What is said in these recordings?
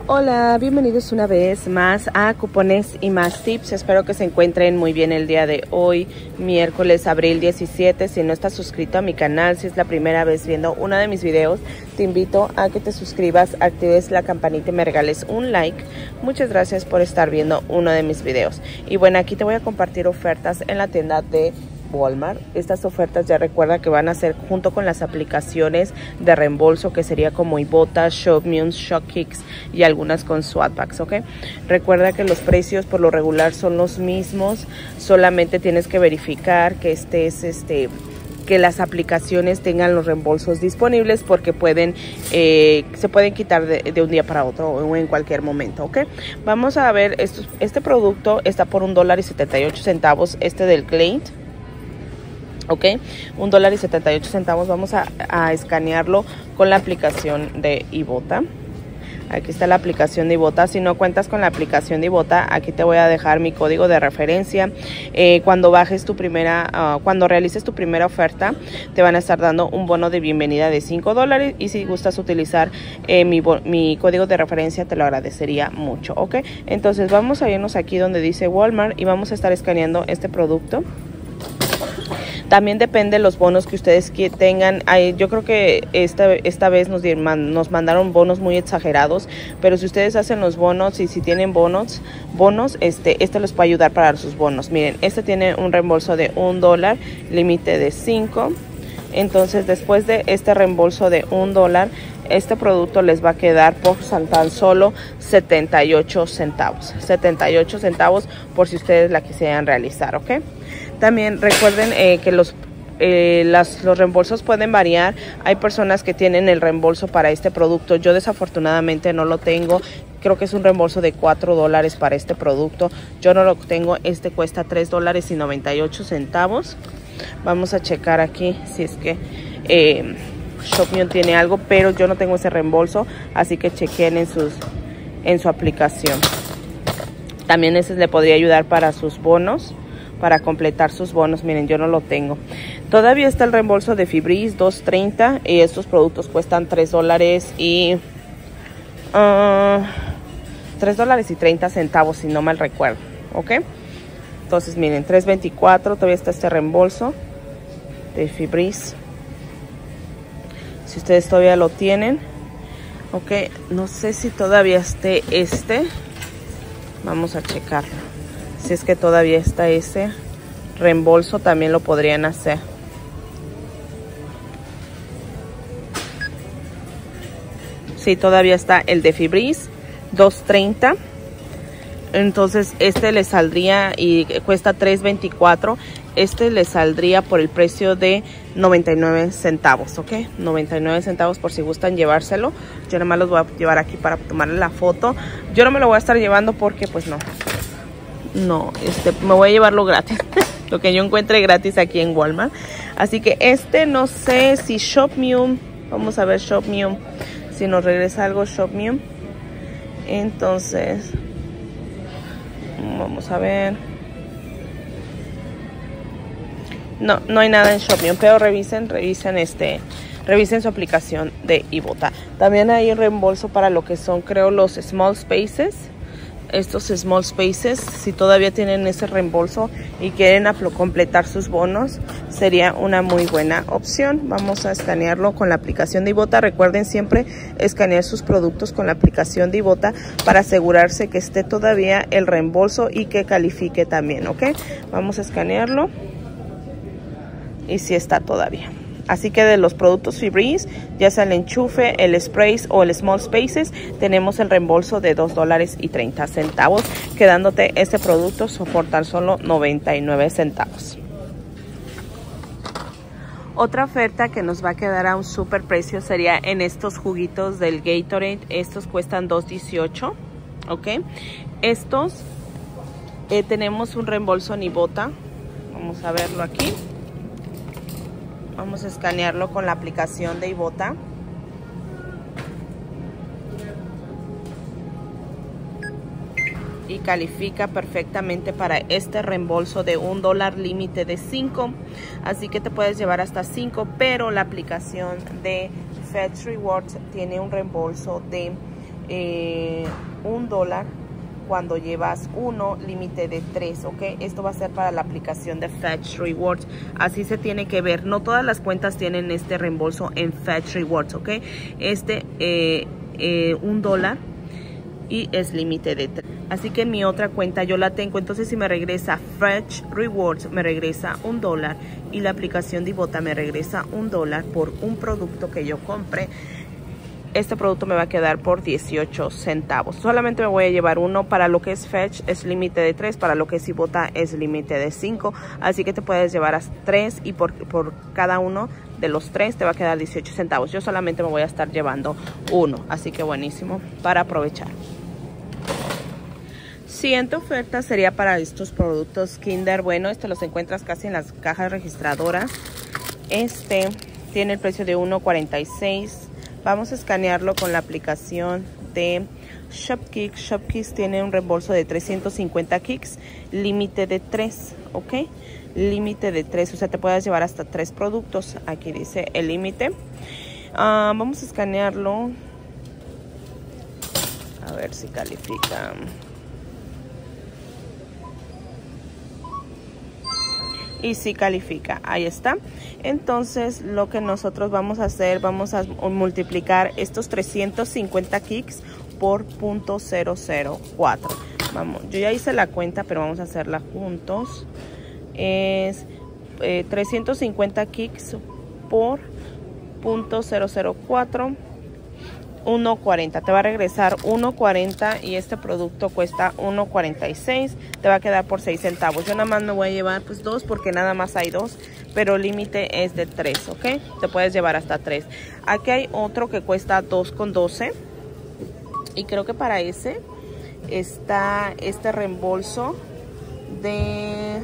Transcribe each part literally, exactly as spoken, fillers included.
Hola, bienvenidos una vez más a Cupones y Más Tips. Espero que se encuentren muy bien el día de hoy, miércoles abril diecisiete. Si no estás suscrito a mi canal, si es la primera vez viendo uno de mis videos, te invito a que te suscribas, actives la campanita y me regales un like. Muchas gracias por estar viendo uno de mis videos. Y bueno, aquí te voy a compartir ofertas en la tienda de Walmart. Estas ofertas ya recuerda que van a ser junto con las aplicaciones de reembolso, que sería como Ibotta, Shopmium, ShopKicks y algunas con Swatpacks, ¿ok? Recuerda que los precios por lo regular son los mismos, solamente tienes que verificar que estés este que las aplicaciones tengan los reembolsos disponibles, porque pueden eh, se pueden quitar de, de un día para otro o en cualquier momento, ¿ok? Vamos a ver, esto, este producto está por un dólar y setenta y ocho centavos, este del Glade. Ok, un dólar y setenta y ocho centavos. Vamos a, a escanearlo con la aplicación de Ibotta. Aquí está la aplicación de Ibotta. Si no cuentas con la aplicación de Ibotta, aquí te voy a dejar mi código de referencia. Eh, cuando bajes tu primera, uh, cuando realices tu primera oferta, te van a estar dando un bono de bienvenida de cinco dólares. Y si gustas utilizar eh, mi, mi código de referencia, te lo agradecería mucho. Ok, entonces vamos a irnos aquí donde dice Walmart y vamos a estar escaneando este producto. También depende de los bonos que ustedes tengan. Yo creo que esta, esta vez nos, nos mandaron bonos muy exagerados, pero si ustedes hacen los bonos y si tienen bonos, bonos este, este les puede ayudar para sus bonos. Miren, este tiene un reembolso de un dólar, límite de cinco. Entonces, después de este reembolso de un dólar, este producto les va a quedar por tan solo setenta y ocho centavos. setenta y ocho centavos por si ustedes la quisieran realizar, ¿ok? También recuerden eh, que los, eh, las, los reembolsos pueden variar. Hay personas que tienen el reembolso para este producto. Yo desafortunadamente no lo tengo. Creo que es un reembolso de cuatro dólares para este producto. Yo no lo tengo. Este cuesta tres dólares y noventa y ocho centavos. Vamos a checar aquí si es que eh, Shopmium tiene algo, pero yo no tengo ese reembolso. Así que chequen en, sus, en su aplicación. También ese le podría ayudar para sus bonos, para completar sus bonos. Miren, yo no lo tengo. Todavía está el reembolso de Febreze, dos treinta, y estos productos cuestan tres dólares y uh, tres dólares y treinta centavos, si no mal recuerdo, ¿ok? Entonces miren, tres veinticuatro, todavía está este reembolso de Febreze, si ustedes todavía lo tienen, ok. No sé si todavía esté este, vamos a checarlo. Si es que todavía está ese reembolso, también lo podrían hacer. Sí, todavía está el de Febreze, dos treinta. Entonces este le saldría y cuesta tres veinticuatro. Este le saldría por el precio de noventa y nueve centavos, ¿ok? noventa y nueve centavos por si gustan llevárselo. Yo nada más los voy a llevar aquí para tomarle la foto. Yo no me lo voy a estar llevando porque pues no. No, este, me voy a llevarlo gratis. Lo que yo encuentre gratis aquí en Walmart. Así que este no sé si Shopmium. Vamos a ver Shopmium. Si nos regresa algo Shopmium. Entonces, vamos a ver. No, no hay nada en Shopmium. Pero revisen, revisen este. Revisen su aplicación de Ibotta. También hay reembolso para lo que son, creo, los small spaces. Estos small spaces, si todavía tienen ese reembolso y quieren completar sus bonos, sería una muy buena opción. Vamos a escanearlo con la aplicación de Ibotta. Recuerden siempre escanear sus productos con la aplicación de Ibotta para asegurarse que esté todavía el reembolso y que califique también, ¿ok? Vamos a escanearlo y si está todavía. Así que de los productos Febreze, ya sea el enchufe, el sprays o el small spaces, tenemos el reembolso de dos dólares y treinta centavos, quedándote este producto por tan solo noventa y nueve centavos. Otra oferta que nos va a quedar a un super precio sería en estos juguitos del Gatorade. Estos cuestan dos dieciocho, ¿ok? Estos eh, tenemos un reembolso en Ibotta. Vamos a verlo aquí. Vamos a escanearlo con la aplicación de Ibotta. Y califica perfectamente para este reembolso de un dólar, límite de cinco. Así que te puedes llevar hasta cinco, pero la aplicación de Fetch Rewards tiene un reembolso de eh, un dólar cuando llevas uno, límite de tres, ¿ok? Esto va a ser para la aplicación de Fetch Rewards. Así se tiene que ver. No todas las cuentas tienen este reembolso en Fetch Rewards, ¿ok? Este, eh, eh, un dólar y es límite de tres. Así que en mi otra cuenta yo la tengo. Entonces si me regresa Fetch Rewards, me regresa un dólar. Y la aplicación de Ibotta me regresa un dólar por un producto que yo compré. Este producto me va a quedar por dieciocho centavos. Solamente me voy a llevar uno. Para lo que es Fetch es límite de tres. Para lo que es Ibotta es límite de cinco. Así que te puedes llevar hasta tres. Y por, por cada uno de los tres te va a quedar dieciocho centavos. Yo solamente me voy a estar llevando uno. Así que buenísimo para aprovechar. Siguiente oferta sería para estos productos Kinder. Bueno, este los encuentras casi en las cajas registradoras. Este tiene el precio de uno cuarenta y seis. Vamos a escanearlo con la aplicación de ShopKicks. ShopKicks tiene un reembolso de trescientos cincuenta kicks, límite de tres, ¿ok? Límite de tres, o sea, te puedes llevar hasta tres productos. Aquí dice el límite. Uh, vamos a escanearlo. A ver si califica. Y sí califica, ahí está. Entonces lo que nosotros vamos a hacer, vamos a multiplicar estos trescientos cincuenta kicks por punto cero cero cuatro. Vamos, yo ya hice la cuenta, pero vamos a hacerla juntos. Es eh, trescientos cincuenta kicks por punto cero cero cuatro. uno cuarenta, te va a regresar uno cuarenta y este producto cuesta uno cuarenta y seis, te va a quedar por seis centavos. Yo nada más me voy a llevar pues dos porque nada más hay dos, pero el límite es de tres, ¿ok? Te puedes llevar hasta tres. Aquí hay otro que cuesta dos con doce y creo que para ese está este reembolso de...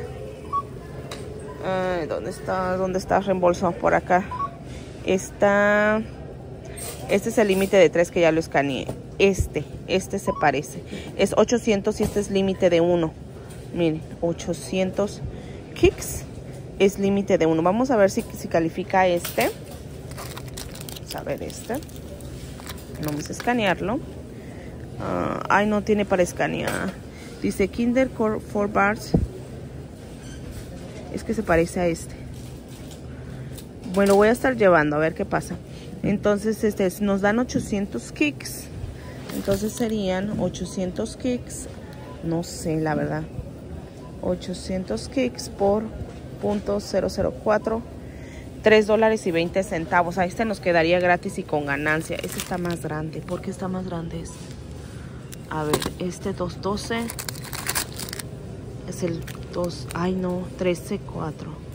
Uh, ¿Dónde está? ¿Dónde está el reembolso? Por acá. Está... Este es el límite de tres que ya lo escaneé. Este, este se parece. Es ochocientos y este es límite de uno. Miren, ochocientos kicks es límite de uno. Vamos a ver si, si califica este. Vamos a ver este. Vamos a escanearlo. Uh, ay, no tiene para escanear. Dice Kinder Core four bars. Es que se parece a este. Bueno, voy a estar llevando a ver qué pasa. Entonces este nos dan ochocientos kicks. Entonces serían ochocientos kicks. No sé, la verdad. ochocientos kicks por punto cero cero cuatro. tres dólares y veinte centavos. A este nos quedaría gratis y con ganancia. Este está más grande. ¿Por qué está más grande este? A ver, este dos doce. Es el dos. Ay, no. trece cuatro.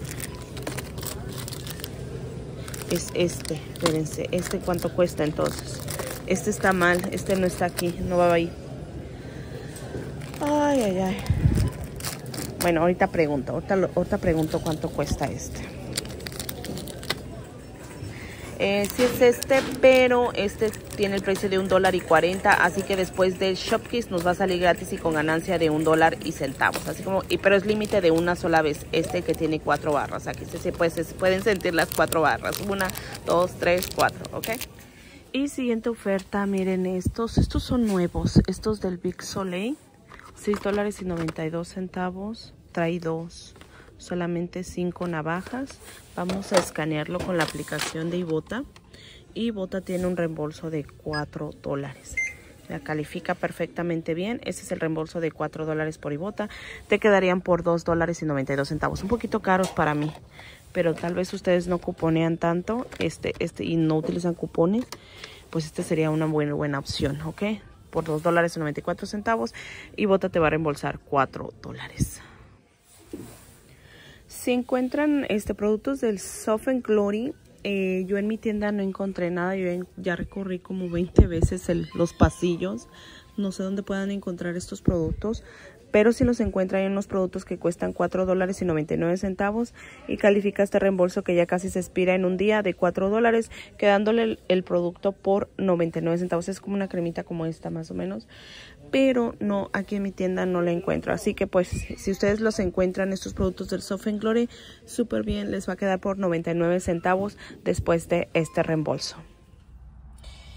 Es este, espérense, este cuánto cuesta entonces. Este está mal, este no está aquí, no va ahí. Ay, ay, ay. Bueno, ahorita pregunto, ahorita, ahorita pregunto cuánto cuesta este. Eh, sí es este, pero este tiene el precio de un dólar y cuarenta, así que después del ShopKicks nos va a salir gratis y con ganancia de un dólar y centavos, así como, y pero es límite de una sola vez, este que tiene cuatro barras, aquí se, se, pues, se pueden sentir las cuatro barras, una, dos, tres, cuatro, ¿ok? Y siguiente oferta, miren estos, estos son nuevos, estos del Big Soleil, seis dólares y noventa y dos centavos, trae dos. Solamente cinco navajas. Vamos a escanearlo con la aplicación de Ibotta. Y Ibotta tiene un reembolso de cuatro dólares. La califica perfectamente bien. Este es el reembolso de cuatro dólares por Ibotta. Te quedarían por dos dólares y noventa y dos centavos. Un poquito caros para mí. Pero tal vez ustedes no cuponean tanto este, este, y no utilizan cupones. Pues este sería una buena, buena opción, ¿ok? Por dos dólares y noventa y cuatro centavos. Ibotta te va a reembolsar cuatro dólares. Si encuentran este productos del Soft and Glory, eh, yo en mi tienda no encontré nada. Yo en, ya recorrí como veinte veces el, los pasillos. No sé dónde puedan encontrar estos productos. Pero si los encuentran, hay unos productos que cuestan cuatro dólares y noventa y nueve centavos. Y califica este reembolso que ya casi se expira en un día de cuatro dólares. Quedándole el, el producto por noventa y nueve centavos. Es como una cremita como esta más o menos. Pero no, aquí en mi tienda no la encuentro. Así que pues si ustedes los encuentran, estos productos del Soft and Glory, súper bien, les va a quedar por noventa y nueve centavos después de este reembolso.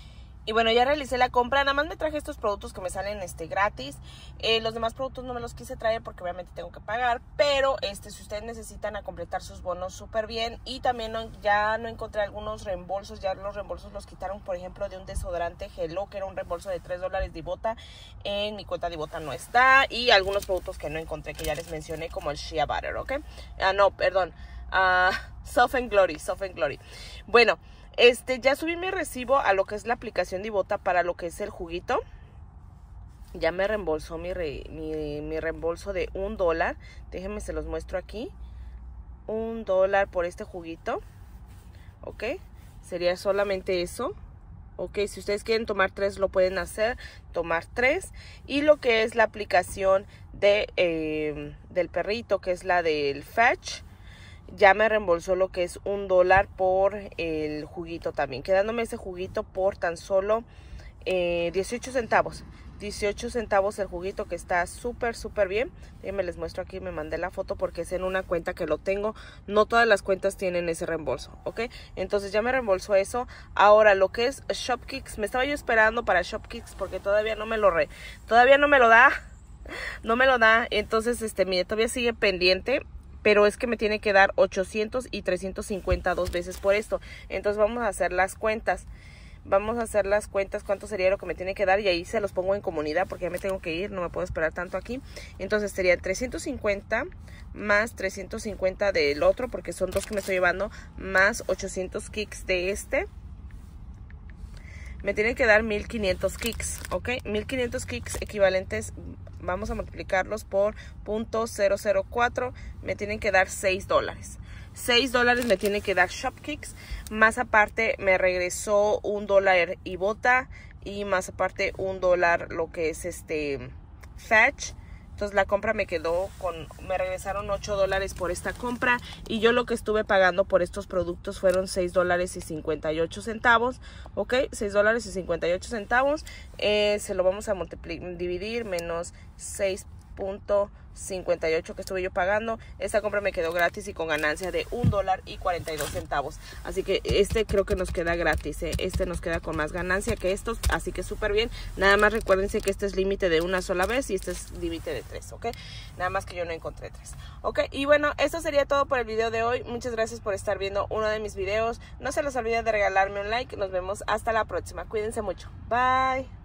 Y bueno, ya realicé la compra, nada más me traje estos productos que me salen este gratis. Eh, los demás productos no me los quise traer porque obviamente tengo que pagar, pero este si ustedes necesitan a completar sus bonos súper bien. Y también no, ya no encontré algunos reembolsos, ya los reembolsos los quitaron, por ejemplo, de un desodorante Hello, que era un reembolso de tres dólares de Ibotta. En mi cuenta de Ibotta no está. Y algunos productos que no encontré, que ya les mencioné, como el Shea Butter, ¿ok? Ah, no, perdón, uh, Soft and Glory, Soft and Glory. Bueno, Este, ya subí mi recibo a lo que es la aplicación de Ibotta para lo que es el juguito. Ya me reembolsó mi, re, mi, mi reembolso de un dólar. Déjenme, se los muestro aquí. Un dólar por este juguito. Ok, sería solamente eso. Ok, si ustedes quieren tomar tres, lo pueden hacer. Tomar tres. Y lo que es la aplicación de, eh, del perrito, que es la del Fetch, ya me reembolsó lo que es un dólar por el juguito también, quedándome ese juguito por tan solo eh, dieciocho centavos. dieciocho centavos el juguito, que está súper súper bien. Déjenme les muestro aquí, me mandé la foto porque es en una cuenta que lo tengo. No todas las cuentas tienen ese reembolso, ¿ok? Entonces ya me reembolsó eso. Ahora lo que es Shopkicks, me estaba yo esperando para Shopkicks porque todavía no me lo re, todavía no me lo da. No me lo da, entonces este, mire, todavía sigue pendiente. Pero es que me tiene que dar ochocientos y trescientos cincuenta dos veces por esto. Entonces vamos a hacer las cuentas. Vamos a hacer las cuentas, cuánto sería lo que me tiene que dar. Y ahí se los pongo en comunidad porque ya me tengo que ir, no me puedo esperar tanto aquí. Entonces sería trescientos cincuenta más trescientos cincuenta del otro, porque son dos que me estoy llevando, más ochocientos kicks de este. Me tienen que dar mil quinientos kicks, ¿ok? mil quinientos kicks equivalentes, vamos a multiplicarlos por punto cero cero cuatro, me tienen que dar seis dólares. seis dólares me tiene que dar Shopkicks, más aparte me regresó un dólar Ibotta y más aparte un dólar lo que es este Fetch. Entonces la compra me quedó con, me regresaron ocho dólares por esta compra. Y yo lo que estuve pagando por estos productos fueron seis dólares y cincuenta y ocho centavos. Ok, seis dólares y cincuenta y ocho centavos. Eh, se lo vamos a multiplicar, dividir menos seis punto cincuenta y ocho que estuve yo pagando. Esta compra me quedó gratis y con ganancia de un dólar y cuarenta y dos centavos. Así que este creo que nos queda gratis, ¿eh? Este nos queda con más ganancia que estos, así que súper bien. Nada más recuérdense que este es límite de una sola vez y este es límite de tres, ¿ok? Nada más que yo no encontré tres, ¿ok? Y bueno, esto sería todo por el video de hoy. Muchas gracias por estar viendo uno de mis videos. No se les olvide de regalarme un like. Nos vemos hasta la próxima. Cuídense mucho. Bye.